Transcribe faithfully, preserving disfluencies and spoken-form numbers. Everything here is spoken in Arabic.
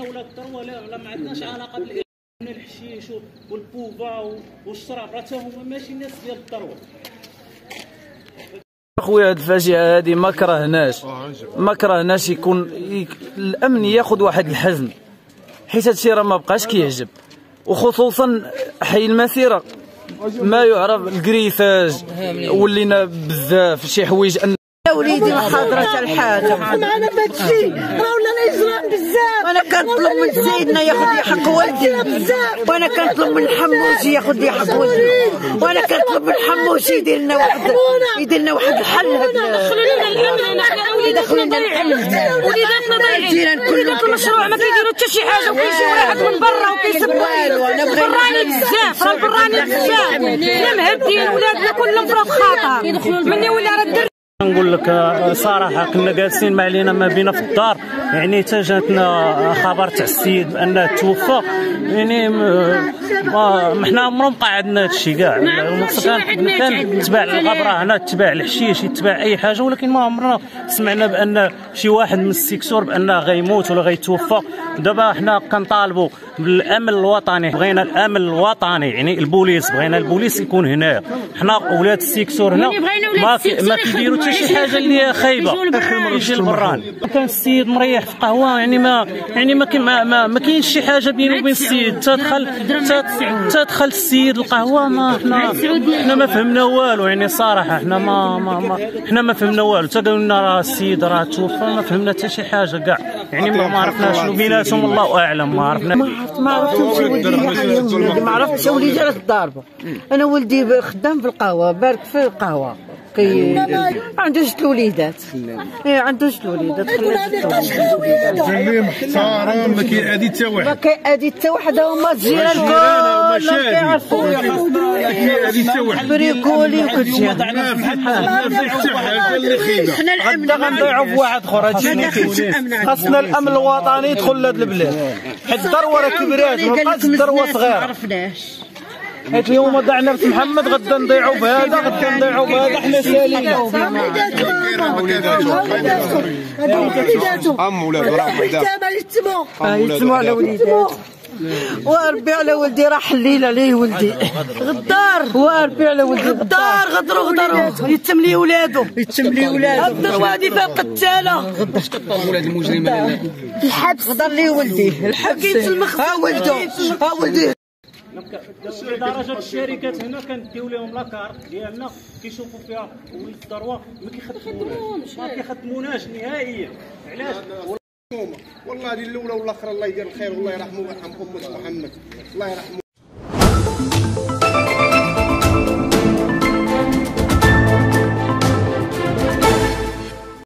ولا الثروه لا ما عندناش علاقه بالإرهاب. الحشيش والبوفا والشراب راه تا هما ماشي ناس ديال الثروه. خويا هاد الفاجعه هادي ما كرهناش ما كرهناش يكون الامن ياخذ واحد الحزم، حيت هادشي راه ما بقاش كيعجب، وخصوصا حي المسيره ما يعرف الكريفاج ولينا بزاف شي حوايج. يا وليدي ما حاضرة الحاجة معنا بهادشي راه ولا الاجرام بزاف. وانا كنطلب من سيدنا ياخذ لي حق والدي، وانا كنطلب من حموشي ياخذ لي حق والدي، وانا كنطلب من حموشي يدير لنا واحد يدير لنا واحد الحل. دخلوا لنا الامن، حنا وليداتنا ضايعين، وليداتنا ضايعين، وليدات المشروع ما كيديروا حتى شي حاجه، وكيجي واحد من برا وكيسب براني بزاف، راه براني بزاف، حنا مهدين ولادنا كلهم في خطر مني ولا راه. نقول لك صراحه كنا جالسين ما علينا ما بينا في الدار، يعني حتى جاتنا خبر تاع السيد بانه توفى، يعني ما حنا عمرنا ما قعدنا هذا الشيء كاع. كان تباع الغبره هنا، تباع الحشيش، يتباع اي حاجه، ولكن ما عمرنا سمعنا بان شي واحد من السيكسور بانه غيموت ولا غيتوفى. دابا حنا كنطالبوا بالامن الوطني، بغينا الامن الوطني، يعني البوليس، بغينا البوليس يكون هنا. حنا ولاد السيكسور هنا ما ما كيديروا حتى شي حاجه اللي خايبه، يجي البران. كان السيد مريح في قهوه، يعني ما يعني ما ما, ما كاينش شي حاجه بينه وبين السيد. تدخل تدخل السيد القهوه، ما حنا حنا ما فهمنا والو، يعني صراحه حنا ما ما, ما حنا ما فهمنا والو. تقولوا لنا راه السيد راه توفى، ما فهمنا حتى شي حاجه كاع، يعني ما, ما عرفناش شنو بيناتهم، الله اعلم. ما عرفنا ما عرفتش ولدي، ما عرفتش وليدي راه ضاربه. انا ولدي خدام في القهوه، بارك في القهوه، كي عنده جوج الوليدات، ايه عنده جوج الوليدات، اللي محترم، ما كيأذي حتى واحد، ما كيأذي حتى واحد، هما الجيران كلهم كيعرفوا كيأذي حتى واحد، بريكولي وكلشي. ما في حتى حاجه اللي خايبه. حنا الامن غنضيعوا في واحد اخر، هادشي اللي كاين. خاصنا الامن الوطني يدخل لهاد البلاد، حيت الثروه راه كبرات، ما بقاتش الثروه صغيره. حيت اليوم ضعنا في محمد، غدا نضيعوا في هذا، غدا نضيعوا في هذا، حنا ساليين. ام ولاد راه يتسموا يتسموا على وليداتهم. وربي على ولدي راه حليل عليه ولدي غدار، وربي على ولدي غدار، غدروا غدروا يتم لي ولادو، يتم لي ولادو. الضربه هذه فيها قتاله، باش تقطعوا ولاد المجرمين الحبس. غدر لي ولدي الحبس، ها ولدو ها ولدي. لدرجه الشركات هنا كنديو لهم لاكارت ديالنا كيشوفوا فيها ولد الثروه ما كيخدموناش ما كيخدموناش نهائيا. علاش؟ والله هذه الاولى والاخرى الله يدير الخير والله يرحمه ويرحم امه محمد، الله يرحمه.